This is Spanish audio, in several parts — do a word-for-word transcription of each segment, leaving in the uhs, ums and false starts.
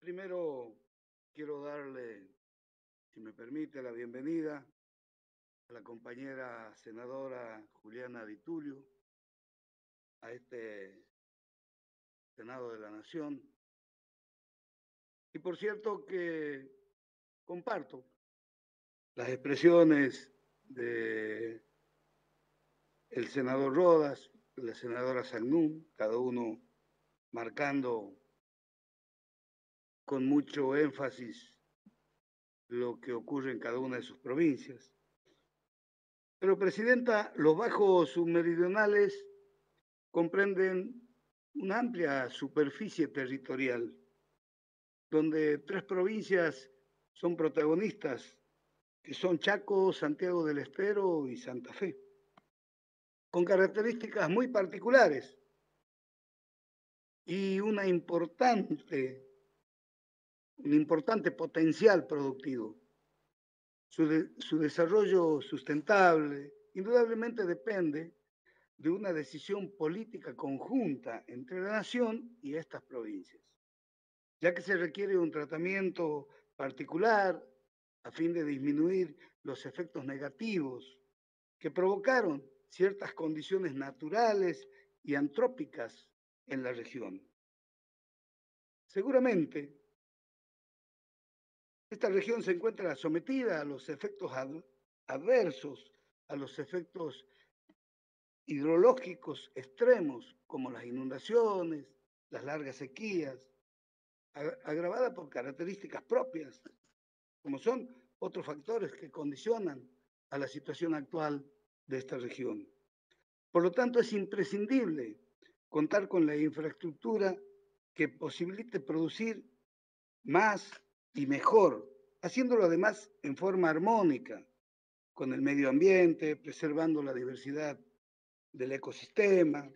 Primero quiero darle, si me permite, la bienvenida a la compañera senadora Juliana Di Tulio a este Senado de la Nación. Y por cierto que comparto las expresiones de el senador Rodas, de la senadora Sagnún, cada uno marcando con mucho énfasis lo que ocurre en cada una de sus provincias. Pero, Presidenta, los bajos submeridionales comprenden una amplia superficie territorial, donde tres provincias son protagonistas, que son Chaco, Santiago del Estero y Santa Fe, con características muy particulares y una importante, un importante potencial productivo. Su, de, su desarrollo sustentable indudablemente depende de una decisión política conjunta entre la nación y estas provincias, ya que se requiere un tratamiento particular a fin de disminuir los efectos negativos que provocaron ciertas condiciones naturales y antrópicas en la región. Seguramente, esta región se encuentra sometida a los efectos adversos, a los efectos hidrológicos extremos, como las inundaciones, las largas sequías, agravada por características propias, como son otros factores que condicionan a la situación actual de esta región. Por lo tanto, es imprescindible contar con la infraestructura que posibilite producir más y mejor, haciéndolo además en forma armónica con el medio ambiente, preservando la diversidad del ecosistema,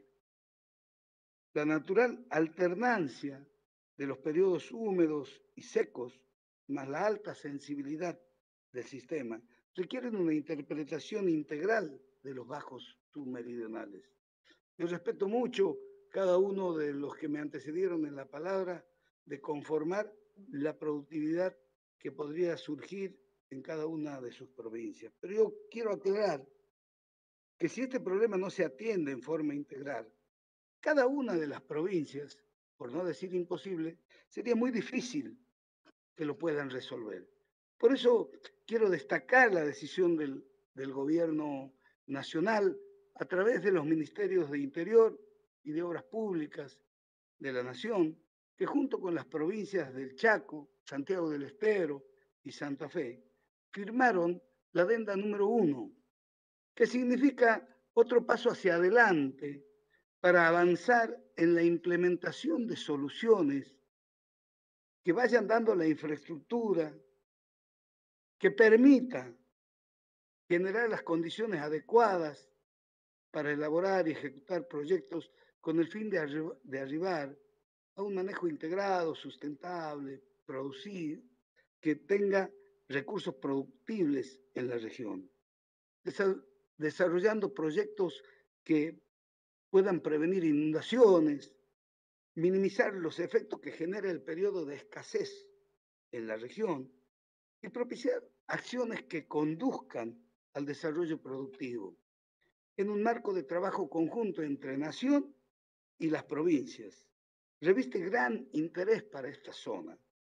la natural alternancia de los periodos húmedos y secos, más la alta sensibilidad del sistema, requieren una interpretación integral de los bajos submeridionales. Yo respeto mucho cada uno de los que me antecedieron en la palabra de conformar la productividad que podría surgir en cada una de sus provincias. Pero yo quiero aclarar que si este problema no se atiende en forma integral, cada una de las provincias, por no decir imposible, sería muy difícil que lo puedan resolver. Por eso quiero destacar la decisión del, del gobierno nacional a través de los ministerios de Interior y de Obras Públicas de la Nación, que junto con las provincias del Chaco, Santiago del Estero y Santa Fe, firmaron la adenda número uno, que significa otro paso hacia adelante para avanzar en la implementación de soluciones que vayan dando la infraestructura que permita generar las condiciones adecuadas para elaborar y ejecutar proyectos con el fin de, arri de arribar a un manejo integrado, sustentable, producir, que tenga recursos productibles en la región, Desa desarrollando proyectos que puedan prevenir inundaciones, minimizar los efectos que genera el periodo de escasez en la región y propiciar acciones que conduzcan al desarrollo productivo en un marco de trabajo conjunto entre nación y las provincias. Reviste gran interés para esta zona,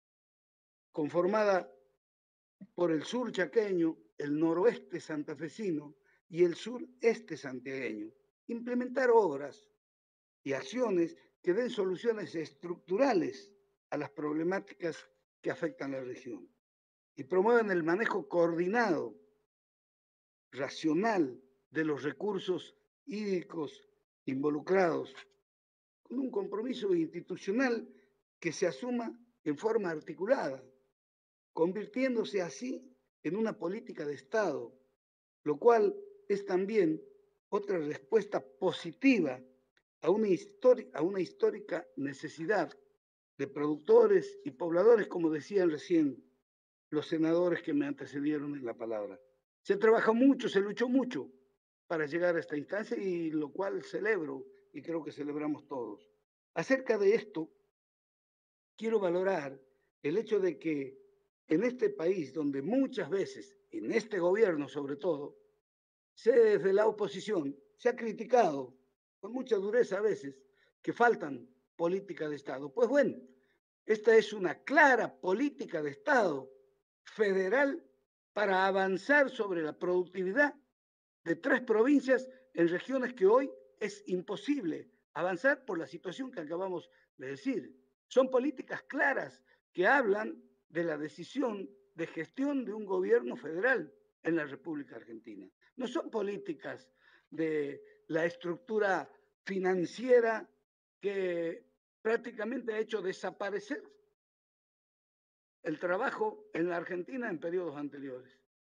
conformada por el sur chaqueño, el noroeste santafesino y el sureste santiagueño. Implementar obras y acciones que den soluciones estructurales a las problemáticas que afectan a la región y promuevan el manejo coordinado, racional de los recursos hídricos involucrados, con un compromiso institucional que se asuma en forma articulada, convirtiéndose así en una política de Estado, lo cual es también otra respuesta positiva a una, a una histórica necesidad de productores y pobladores, como decían recién los senadores que me antecedieron en la palabra. Se trabaja mucho, se luchó mucho para llegar a esta instancia y lo cual celebro y creo que celebramos todos. Acerca de esto, quiero valorar el hecho de que en este país, donde muchas veces, en este gobierno sobre todo, se desde la oposición se ha criticado con mucha dureza a veces que faltan políticas de Estado. Pues bueno, esta es una clara política de Estado federal para avanzar sobre la productividad de tres provincias en regiones que hoy es imposible avanzar por la situación que acabamos de decir. Son políticas claras que hablan de la decisión de gestión de un gobierno federal en la República Argentina. No son políticas de la estructura financiera que prácticamente ha hecho desaparecer el trabajo en la Argentina en periodos anteriores,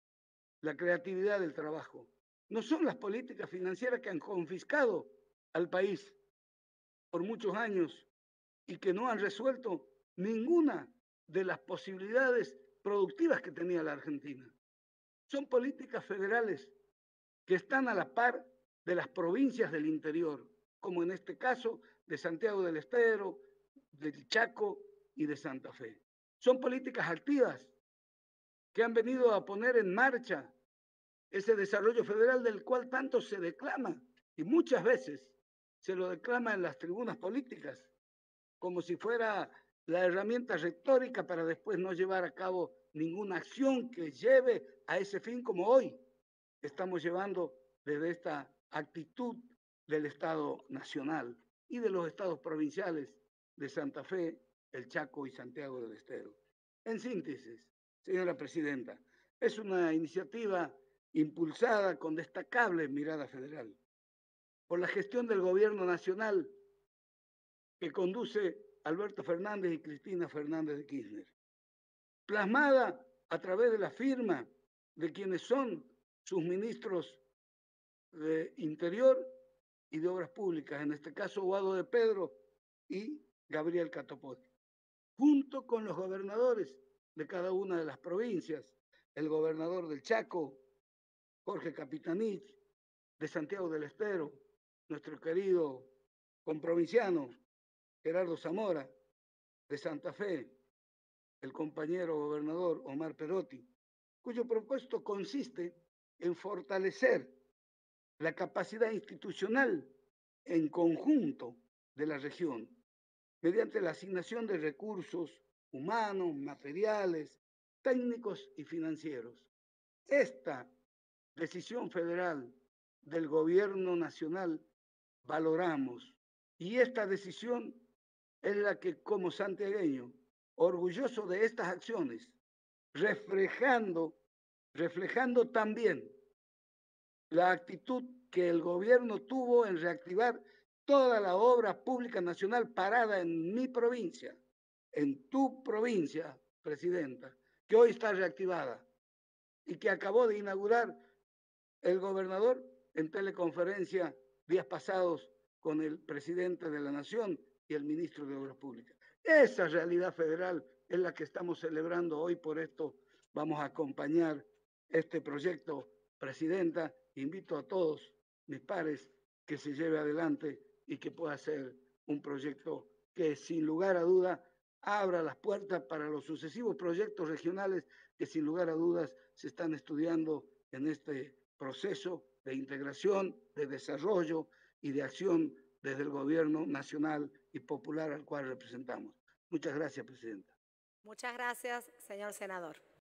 la creatividad del trabajo. No son las políticas financieras que han confiscado al país por muchos años y que no han resuelto ninguna de las posibilidades productivas que tenía la Argentina. Son políticas federales que están a la par de las provincias del interior, como en este caso de Santiago del Estero, del Chaco y de Santa Fe. Son políticas activas que han venido a poner en marcha ese desarrollo federal del cual tanto se declama y muchas veces se lo declama en las tribunas políticas como si fuera la herramienta retórica para después no llevar a cabo ninguna acción que lleve a ese fin como hoy estamos llevando desde esta actitud del Estado Nacional y de los estados provinciales de Santa Fe, el Chaco y Santiago del Estero. En síntesis, señora presidenta, es una iniciativa impulsada con destacable mirada federal por la gestión del gobierno nacional que conduce Alberto Fernández y Cristina Fernández de Kirchner, plasmada a través de la firma de quienes son sus ministros de Interior y de Obras Públicas, en este caso Guado de Pedro y Gabriel Catopodis, junto con los gobernadores de cada una de las provincias, el gobernador del Chaco, Jorge Capitanich, de Santiago del Estero, nuestro querido comprovinciano Gerardo Zamora, de Santa Fe, el compañero gobernador Omar Perotti, cuyo propósito consiste en fortalecer la capacidad institucional en conjunto de la región, mediante la asignación de recursos humanos, materiales, técnicos y financieros. Esta decisión federal del gobierno nacional valoramos y esta decisión es la que como santiagueño, orgulloso de estas acciones, reflejando, reflejando también la actitud que el gobierno tuvo en reactivar toda la obra pública nacional parada en mi provincia, en tu provincia, presidenta, que hoy está reactivada y que acabó de inaugurar el gobernador en teleconferencia días pasados con el presidente de la Nación y el ministro de Obras Públicas. Esa realidad federal es la que estamos celebrando hoy, por esto vamos a acompañar este proyecto, presidenta. Invito a todos mis pares que se lleve adelante y que pueda ser un proyecto que sin lugar a duda abra las puertas para los sucesivos proyectos regionales que sin lugar a dudas se están estudiando en este proceso de integración, de desarrollo y de acción desde el gobierno nacional y popular al cual representamos. Muchas gracias, presidenta. Muchas gracias, señor senador.